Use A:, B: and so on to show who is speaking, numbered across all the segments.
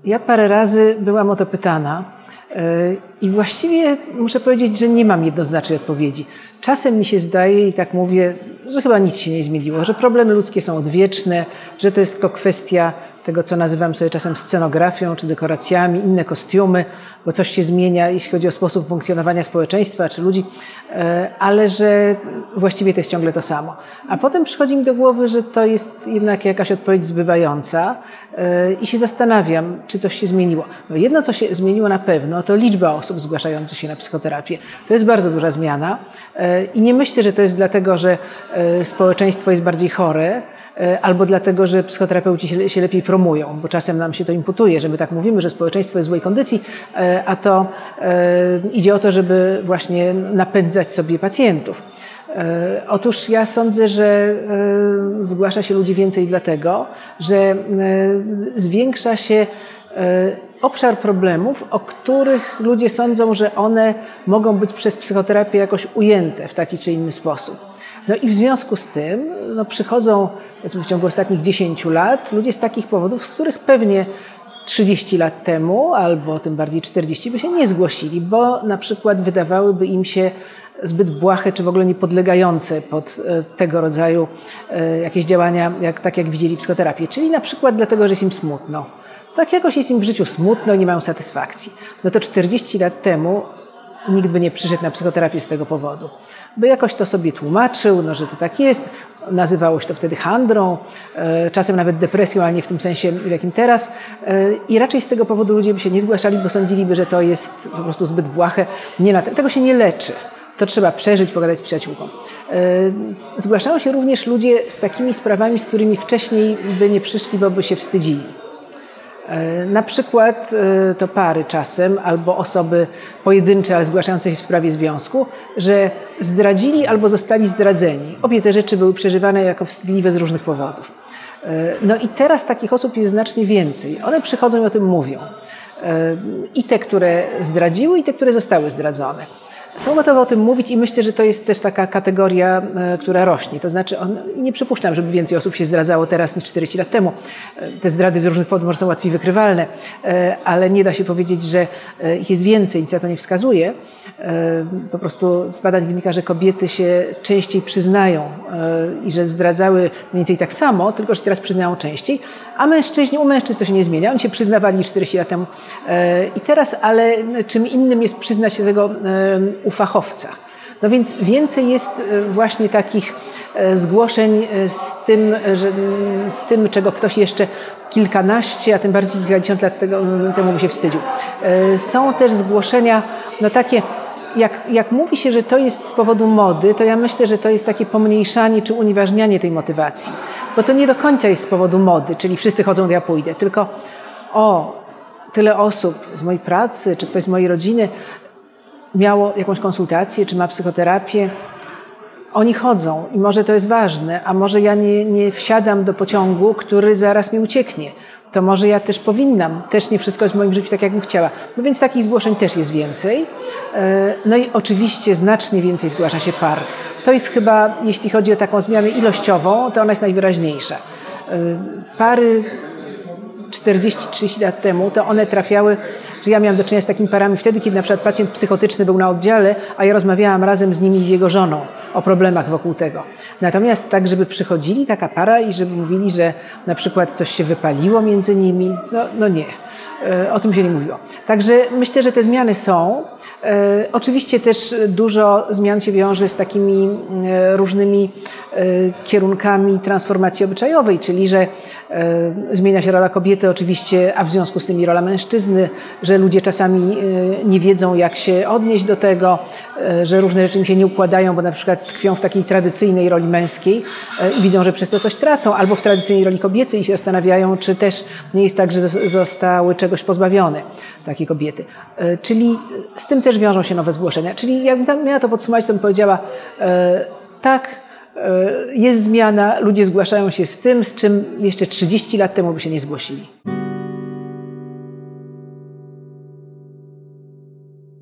A: Ja parę razy byłam o to pytana i właściwie muszę powiedzieć, że nie mam jednoznacznej odpowiedzi. Czasem mi się zdaje i tak mówię, że chyba nic się nie zmieniło, że problemy ludzkie są odwieczne, że to jest tylko kwestia tego, co nazywam sobie czasem scenografią czy dekoracjami, inne kostiumy, bo coś się zmienia, jeśli chodzi o sposób funkcjonowania społeczeństwa czy ludzi, ale że właściwie to jest ciągle to samo. A potem przychodzi mi do głowy, że to jest jednak jakaś odpowiedź zbywająca i się zastanawiam, czy coś się zmieniło. No jedno, co się zmieniło na pewno, to liczba osób zgłaszających się na psychoterapię. To jest bardzo duża zmiana i nie myślę, że to jest dlatego, że społeczeństwo jest bardziej chore, albo dlatego, że psychoterapeuci się lepiej promują, bo czasem nam się to imputuje, że my tak mówimy, że społeczeństwo jest w złej kondycji, a to idzie o to, żeby właśnie napędzać sobie pacjentów. Otóż ja sądzę, że zgłasza się ludzi więcej dlatego, że zwiększa się obszar problemów, o których ludzie sądzą, że one mogą być przez psychoterapię jakoś ujęte w taki czy inny sposób. No i w związku z tym przychodzą w ciągu ostatnich 10 lat ludzie z takich powodów, z których pewnie 30 lat temu, albo tym bardziej 40 by się nie zgłosili, bo na przykład wydawałyby im się zbyt błahe, czy w ogóle niepodlegające pod tego rodzaju jakieś działania, tak jak widzieli psychoterapię. Czyli na przykład dlatego, że jest im smutno. Tak jakoś jest im w życiu smutno i nie mają satysfakcji. No to 40 lat temu nikt by nie przyszedł na psychoterapię z tego powodu. By jakoś to sobie tłumaczył, że to tak jest. Nazywało się to wtedy handrą, czasem nawet depresją, ale nie w tym sensie, w jakim teraz. I raczej z tego powodu ludzie by się nie zgłaszali, bo sądziliby, że to jest po prostu zbyt błahe. Tego się nie leczy. To trzeba przeżyć, pogadać z przyjaciółką. Zgłaszają się również ludzie z takimi sprawami, z którymi wcześniej by nie przyszli, bo by się wstydzili. Na przykład to pary czasem, albo osoby pojedyncze, ale zgłaszające się w sprawie związku, że zdradzili albo zostali zdradzeni. Obie te rzeczy były przeżywane jako wstydliwe z różnych powodów. No i teraz takich osób jest znacznie więcej. One przychodzą i o tym mówią. I te, które zdradziły, i te, które zostały zdradzone. Są gotowe o tym mówić i myślę, że to jest też taka kategoria, która rośnie. To znaczy, nie przypuszczam, żeby więcej osób się zdradzało teraz niż 40 lat temu. Te zdrady z różnych powodów może są łatwiej wykrywalne, ale nie da się powiedzieć, że ich jest więcej, nic na to nie wskazuje. Po prostu z badań wynika, że kobiety się częściej przyznają i że zdradzały mniej więcej tak samo, tylko że teraz przyznają częściej, a u mężczyzn to się nie zmienia. Oni się przyznawali 40 lat temu i teraz, ale czym innym jest przyznać się tego u fachowca. No więc więcej jest właśnie takich zgłoszeń z tym, czego ktoś jeszcze kilkanaście, a tym bardziej kilkadziesiąt lat temu by się wstydził. Są też zgłoszenia, takie, jak mówi się, że to jest z powodu mody, to ja myślę, że to jest takie pomniejszanie czy unieważnianie tej motywacji. Bo to nie do końca jest z powodu mody, czyli wszyscy chodzą, to ja pójdę, tylko tyle osób z mojej pracy, czy ktoś z mojej rodziny miało jakąś konsultację, czy ma psychoterapię, oni chodzą i może to jest ważne, a może ja nie wsiadam do pociągu, który zaraz mi ucieknie. To może ja też powinnam, też nie wszystko jest w moim życiu tak, jak bym chciała. No więc takich zgłoszeń też jest więcej. No i oczywiście znacznie więcej zgłasza się par. To jest chyba, jeśli chodzi o taką zmianę ilościową, to ona jest najwyraźniejsza. Pary 40-30 lat temu, to one trafiały, że ja miałam do czynienia z takimi parami wtedy, kiedy na przykład pacjent psychotyczny był na oddziale, a ja rozmawiałam razem z nimi i z jego żoną o problemach wokół tego. Natomiast tak, żeby przychodzili taka para i żeby mówili, że na przykład coś się wypaliło między nimi, no nie. O tym się nie mówiło. Także myślę, że te zmiany są. Oczywiście też dużo zmian się wiąże z takimi różnymi kierunkami transformacji obyczajowej, czyli że zmienia się rola kobiety oczywiście, a w związku z tym i rola mężczyzny, że ludzie czasami nie wiedzą, jak się odnieść do tego, że różne rzeczy im się nie układają, bo na przykład tkwią w takiej tradycyjnej roli męskiej i widzą, że przez to coś tracą, albo w tradycyjnej roli kobiecej i się zastanawiają, czy też nie jest tak, że zostały czegoś pozbawione takie kobiety. Czyli z tym też wiążą się nowe zgłoszenia. Czyli jakbym miała to podsumować, to bym powiedziała tak, jest zmiana, ludzie zgłaszają się z tym, z czym jeszcze 30 lat temu by się nie zgłosili.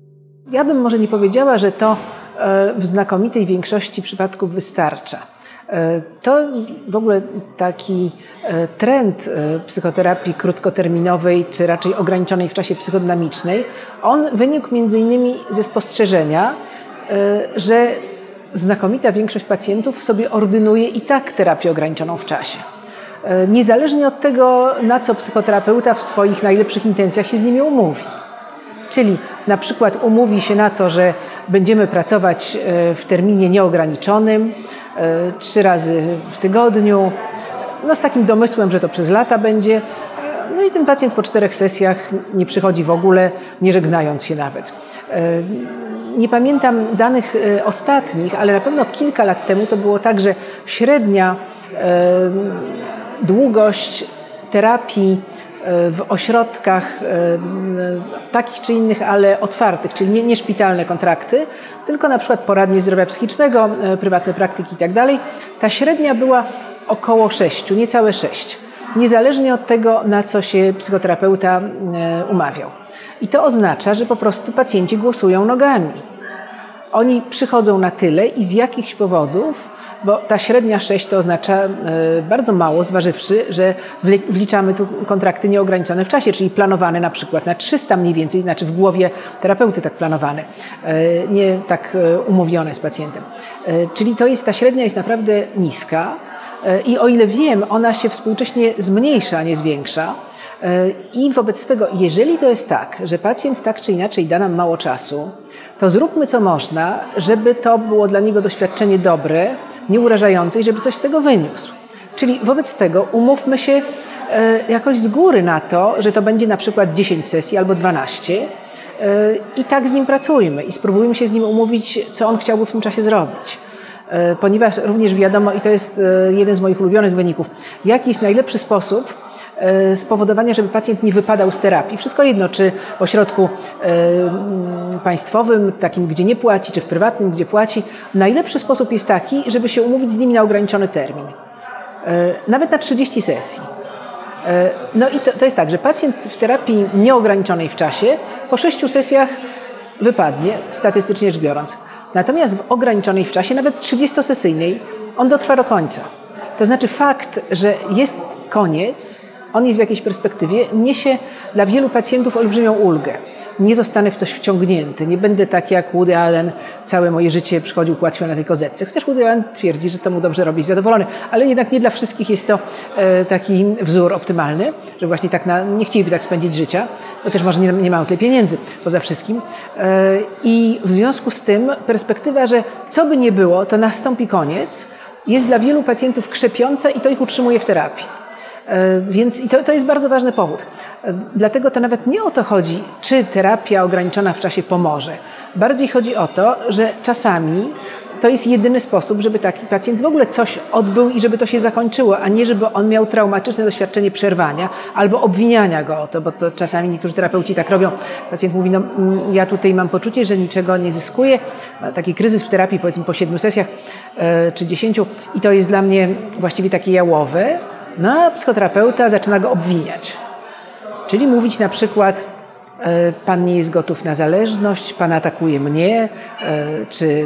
A: Ja bym może nie powiedziała, że to w znakomitej większości przypadków wystarcza. To w ogóle taki trend psychoterapii krótkoterminowej, czy raczej ograniczonej w czasie psychodynamicznej, on wynikł między innymi ze spostrzeżenia, że znakomita większość pacjentów sobie ordynuje i tak terapię ograniczoną w czasie. Niezależnie od tego, na co psychoterapeuta w swoich najlepszych intencjach się z nimi umówi. Czyli na przykład umówi się na to, że będziemy pracować w terminie nieograniczonym, 3 razy w tygodniu, no z takim domysłem, że to przez lata będzie. No i ten pacjent po 4 sesjach nie przychodzi w ogóle, nie żegnając się nawet. Nie pamiętam danych ostatnich, ale na pewno kilka lat temu to było tak, że średnia długość terapii w ośrodkach takich czy innych, ale otwartych, czyli nie szpitalne kontrakty, tylko na przykład poradnie zdrowia psychicznego, prywatne praktyki i tak dalej. Ta średnia była około 6, niecałe 6. Niezależnie od tego, na co się psychoterapeuta umawiał. I to oznacza, że po prostu pacjenci głosują nogami. Oni przychodzą na tyle i z jakichś powodów, bo ta średnia 6 to oznacza bardzo mało, zważywszy, że wliczamy tu kontrakty nieograniczone w czasie, czyli planowane na przykład na 300 mniej więcej, znaczy w głowie terapeuty tak planowane, nie tak umówione z pacjentem. Czyli ta średnia jest naprawdę niska i o ile wiem, ona się współcześnie zmniejsza, a nie zwiększa. I wobec tego, jeżeli to jest tak, że pacjent tak czy inaczej da nam mało czasu, to zróbmy co można, żeby to było dla niego doświadczenie dobre, nieurażające i żeby coś z tego wyniósł. Czyli wobec tego umówmy się jakoś z góry na to, że to będzie na przykład 10 sesji albo 12 i tak z nim pracujmy i spróbujmy się z nim umówić, co on chciałby w tym czasie zrobić. Ponieważ również wiadomo, i to jest jeden z moich ulubionych wyników, jaki jest najlepszy sposób spowodowania, żeby pacjent nie wypadał z terapii. Wszystko jedno, czy w ośrodku państwowym, takim, gdzie nie płaci, czy w prywatnym, gdzie płaci. Najlepszy sposób jest taki, żeby się umówić z nimi na ograniczony termin. Nawet na 30 sesji. No i to jest tak, że pacjent w terapii nieograniczonej w czasie po 6 sesjach wypadnie, statystycznie rzecz biorąc. Natomiast w ograniczonej w czasie, nawet 30-sesyjnej, on dotrwa do końca. To znaczy fakt, że jest koniec, on jest w jakiejś perspektywie, niesie dla wielu pacjentów olbrzymią ulgę. Nie zostanę w coś wciągnięty, nie będę tak jak Woody Allen całe moje życie przychodził płatwią na tej kozetce. Chociaż Woody Allen twierdzi, że to mu dobrze robi, jest zadowolony, ale jednak nie dla wszystkich jest to taki wzór optymalny, że właśnie tak nie chcieliby tak spędzić życia, bo też może nie mają tyle pieniędzy poza wszystkim. I w związku z tym perspektywa, że co by nie było, to nastąpi koniec, jest dla wielu pacjentów krzepiąca i to ich utrzymuje w terapii. Więc to jest bardzo ważny powód. Dlatego to nawet nie o to chodzi, czy terapia ograniczona w czasie pomoże. Bardziej chodzi o to, że czasami to jest jedyny sposób, żeby taki pacjent w ogóle coś odbył i żeby to się zakończyło, a nie żeby on miał traumatyczne doświadczenie przerwania albo obwiniania go o to, bo to czasami niektórzy terapeuci tak robią. Pacjent mówi, no ja tutaj mam poczucie, że niczego nie zyskuję. Taki kryzys w terapii, powiedzmy po 7 sesjach czy 10 i to jest dla mnie właściwie takie jałowe. No a psychoterapeuta zaczyna go obwiniać. Czyli mówić na przykład, pan nie jest gotów na zależność, pan atakuje mnie, czy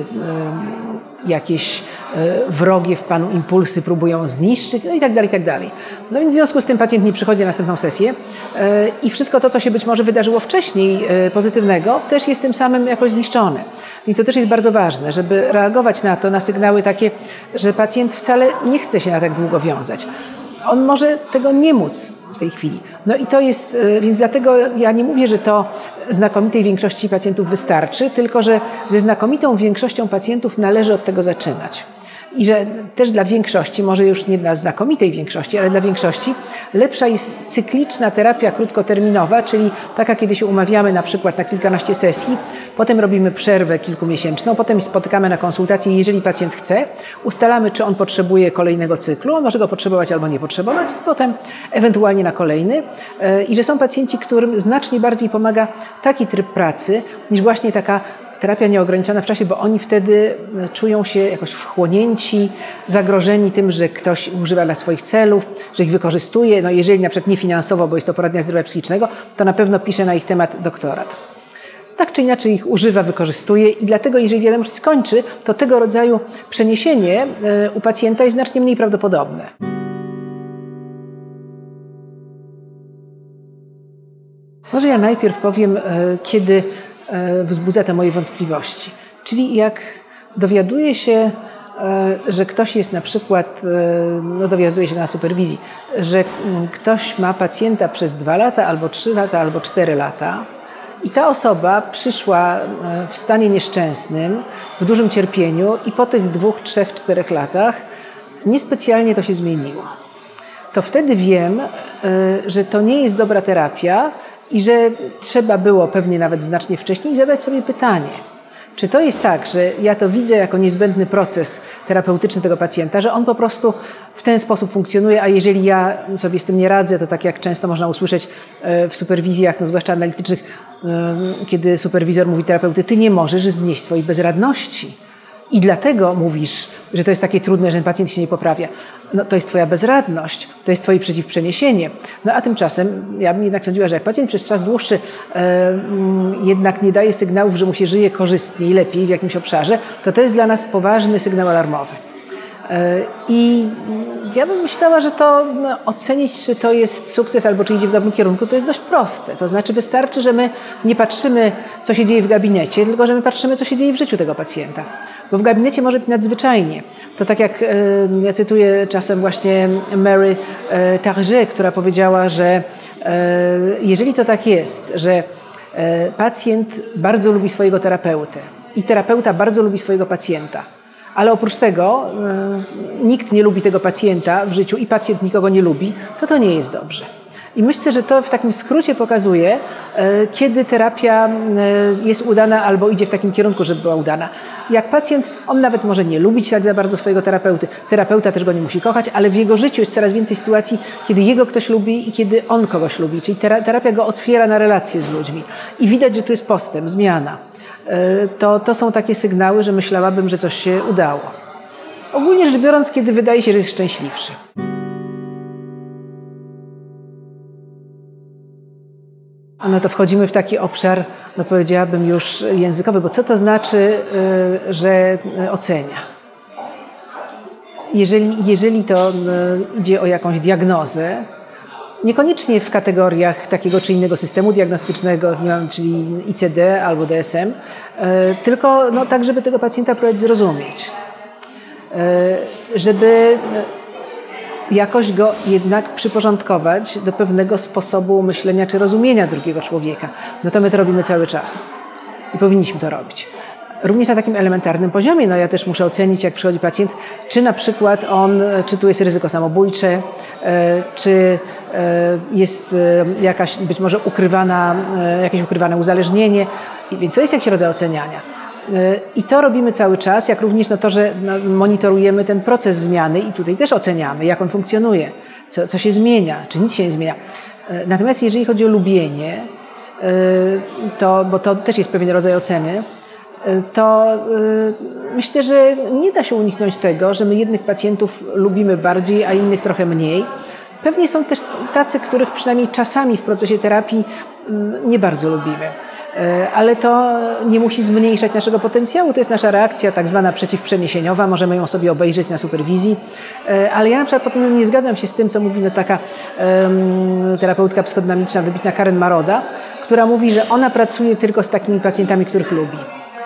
A: jakieś wrogie w panu impulsy próbują zniszczyć, no i tak dalej, i tak dalej. No więc w związku z tym pacjent nie przychodzi na następną sesję i wszystko to, co się być może wydarzyło wcześniej pozytywnego, też jest tym samym jakoś zniszczone. Więc to też jest bardzo ważne, żeby reagować na to, na sygnały takie, że pacjent wcale nie chce się na tak długo wiązać. On może tego nie móc w tej chwili. No i to jest, więc dlatego ja nie mówię, że to znakomitej większości pacjentów wystarczy, tylko że ze znakomitą większością pacjentów należy od tego zaczynać. I że też dla większości, może już nie dla znakomitej większości, ale dla większości lepsza jest cykliczna terapia krótkoterminowa, czyli taka, kiedy się umawiamy na przykład na kilkanaście sesji, potem robimy przerwę kilkumiesięczną, potem spotykamy na konsultacji, jeżeli pacjent chce, ustalamy, czy on potrzebuje kolejnego cyklu, on może go potrzebować albo nie potrzebować i potem ewentualnie na kolejny. I że są pacjenci, którym znacznie bardziej pomaga taki tryb pracy niż właśnie taka terapia nieograniczona w czasie, bo oni wtedy czują się jakoś wchłonięci, zagrożeni tym, że ktoś używa dla swoich celów, że ich wykorzystuje. No jeżeli na przykład nie finansowo, bo jest to poradnia zdrowia psychicznego, to na pewno pisze na ich temat doktorat. tak czy inaczej ich używa, wykorzystuje i dlatego, jeżeli wiadomość skończy, to tego rodzaju przeniesienie u pacjenta jest znacznie mniej prawdopodobne. Może ja najpierw powiem, kiedy wzbudza to moje wątpliwości. Czyli jak dowiaduję się, że ktoś jest na przykład, dowiaduje się na superwizji, że ktoś ma pacjenta przez 2 lata, albo 3 lata, albo 4 lata i ta osoba przyszła w stanie nieszczęsnym, w dużym cierpieniu i po tych 2, 3, 4 latach niespecjalnie to się zmieniło. To wtedy wiem, że to nie jest dobra terapia i że trzeba było pewnie nawet znacznie wcześniej zadać sobie pytanie, czy to jest tak, że ja to widzę jako niezbędny proces terapeutyczny tego pacjenta, że on po prostu w ten sposób funkcjonuje, a jeżeli ja sobie z tym nie radzę, to tak jak często można usłyszeć w superwizjach, no zwłaszcza analitycznych, kiedy superwizor mówi terapeuty, ty nie możesz znieść swojej bezradności. I dlatego mówisz, że to jest takie trudne, że ten pacjent się nie poprawia. No to jest twoja bezradność, to jest twoje przeciwprzeniesienie. No a tymczasem ja bym jednak sądziła, że jak pacjent przez czas dłuższy jednak nie daje sygnałów, że mu się żyje korzystniej, lepiej w jakimś obszarze, to jest dla nas poważny sygnał alarmowy. I ja bym myślała, że to ocenić, czy to jest sukces albo czy idzie w dobrym kierunku, to jest dość proste. To znaczy wystarczy, że my nie patrzymy, co się dzieje w gabinecie, tylko że my patrzymy, co się dzieje w życiu tego pacjenta. Bo w gabinecie może być nadzwyczajnie. To tak jak ja cytuję czasem właśnie Mary Target, która powiedziała, że jeżeli to tak jest, że pacjent bardzo lubi swojego terapeutę i terapeuta bardzo lubi swojego pacjenta, ale oprócz tego nikt nie lubi tego pacjenta w życiu i pacjent nikogo nie lubi, to nie jest dobrze. I myślę, że to w takim skrócie pokazuje, kiedy terapia jest udana albo idzie w takim kierunku, żeby była udana. Jak pacjent, on nawet może nie lubić tak za bardzo swojego terapeuty, terapeuta też go nie musi kochać, ale w jego życiu jest coraz więcej sytuacji, kiedy jego ktoś lubi i kiedy on kogoś lubi. Czyli terapia go otwiera na relacje z ludźmi. I widać, że tu jest postęp, zmiana. To są takie sygnały, że myślałabym, że coś się udało. Ogólnie rzecz biorąc, kiedy wydaje się, że jest szczęśliwszy. No to wchodzimy w taki obszar, no powiedziałabym już językowy, bo co to znaczy, że ocenia? Jeżeli to idzie o jakąś diagnozę, niekoniecznie w kategoriach takiego czy innego systemu diagnostycznego, czyli ICD albo DSM, tylko tak, żeby tego pacjenta próbować zrozumieć. Żeby jakoś go jednak przyporządkować do pewnego sposobu myślenia czy rozumienia drugiego człowieka. No to my to robimy cały czas i powinniśmy to robić. Również na takim elementarnym poziomie, ja też muszę ocenić, jak przychodzi pacjent, czy na przykład czy tu jest ryzyko samobójcze, czy jest jakaś być może jakieś ukrywane uzależnienie, więc to jest jakiś rodzaj oceniania. I to robimy cały czas, jak również to, że monitorujemy ten proces zmiany i tutaj też oceniamy, jak on funkcjonuje, co się zmienia, czy nic się nie zmienia. Natomiast jeżeli chodzi o lubienie, bo to też jest pewien rodzaj oceny, to myślę, że nie da się uniknąć tego, że my jednych pacjentów lubimy bardziej, a innych trochę mniej. Pewnie są też tacy, których przynajmniej czasami w procesie terapii nie bardzo lubimy. Ale to nie musi zmniejszać naszego potencjału. To jest nasza reakcja tak zwana przeciwprzeniesieniowa. Możemy ją sobie obejrzeć na superwizji. Ale ja na przykład potem nie zgadzam się z tym, co mówi taka terapeutka psychodynamiczna, wybitna Karen Maroda, która mówi, że ona pracuje tylko z takimi pacjentami, których lubi.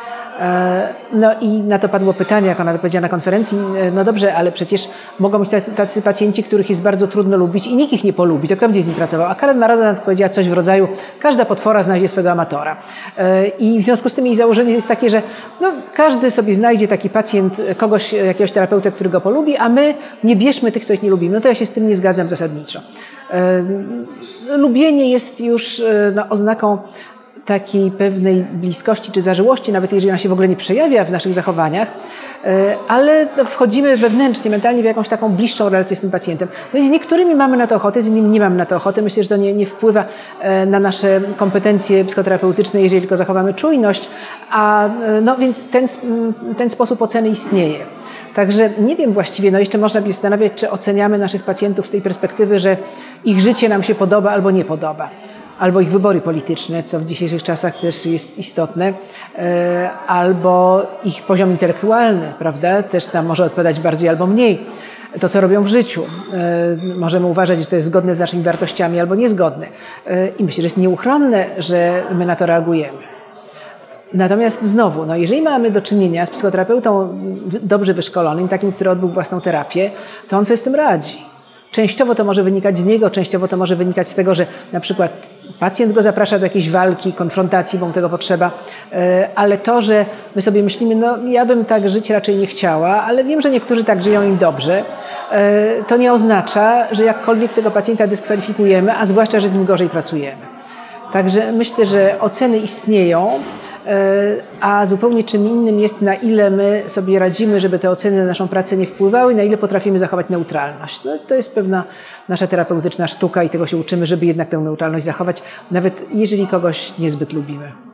A: I na to padło pytanie, jak ona powiedziała na konferencji, no dobrze, ale przecież mogą być tacy pacjenci, których jest bardzo trudno lubić i nikt ich nie polubi, to kto będzie z nim pracował? A Karen Maroda na to powiedziała coś w rodzaju, każda potwora znajdzie swego amatora. I w związku z tym jej założenie jest takie, że każdy sobie znajdzie taki pacjent, jakiegoś terapeuta, który go polubi, a my nie bierzmy tych, co ich nie lubimy. No to ja się z tym nie zgadzam zasadniczo. Lubienie jest już oznaką takiej pewnej bliskości czy zażyłości, nawet jeżeli ona się w ogóle nie przejawia w naszych zachowaniach, ale wchodzimy wewnętrznie, mentalnie w jakąś taką bliższą relację z tym pacjentem. I z niektórymi mamy na to ochotę, z innymi nie mamy na to ochotę. Myślę, że to nie wpływa na nasze kompetencje psychoterapeutyczne, jeżeli tylko zachowamy czujność, więc ten sposób oceny istnieje. Także nie wiem właściwie, jeszcze można by się zastanawiać, czy oceniamy naszych pacjentów z tej perspektywy, że ich życie nam się podoba albo nie podoba. albo ich wybory polityczne, co w dzisiejszych czasach też jest istotne, albo ich poziom intelektualny, prawda, też nam może odpowiadać bardziej albo mniej. To, co robią w życiu. Możemy uważać, że to jest zgodne z naszymi wartościami albo niezgodne. I myślę, że jest nieuchronne, że my na to reagujemy. Natomiast znowu, no jeżeli mamy do czynienia z psychoterapeutą dobrze wyszkolonym, takim, który odbył własną terapię, to on sobie z tym radzi. Częściowo to może wynikać z niego, częściowo to może wynikać z tego, że na przykład pacjent go zaprasza do jakiejś walki, konfrontacji, bo mu tego potrzeba, ale to, że my sobie myślimy, no ja bym tak żyć raczej nie chciała, ale wiem, że niektórzy tak żyją im dobrze, to nie oznacza, że jakkolwiek tego pacjenta dyskwalifikujemy, a zwłaszcza, że z nim gorzej pracujemy. Także myślę, że oceny istnieją, a zupełnie czym innym jest, na ile my sobie radzimy, żeby te oceny na naszą pracę nie wpływały, na ile potrafimy zachować neutralność. No, to jest pewna nasza terapeutyczna sztuka i tego się uczymy, żeby jednak tę neutralność zachować, nawet jeżeli kogoś niezbyt lubimy.